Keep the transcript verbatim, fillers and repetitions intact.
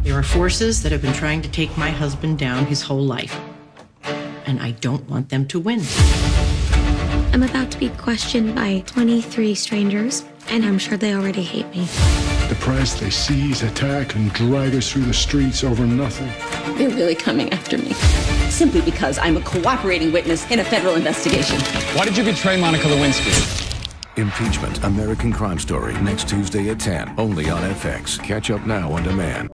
There are forces that have been trying to take my husband down his whole life, and I don't want them to win. I'm about to be questioned by twenty-three strangers, and I'm sure they already hate me. The press, they seize, attack, and drag us through the streets over nothing. They're really coming after me. Simply because I'm a cooperating witness in a federal investigation. Why did you betray Monica Lewinsky? Impeachment, American Crime Story, next Tuesday at ten, only on F X. Catch up now on demand.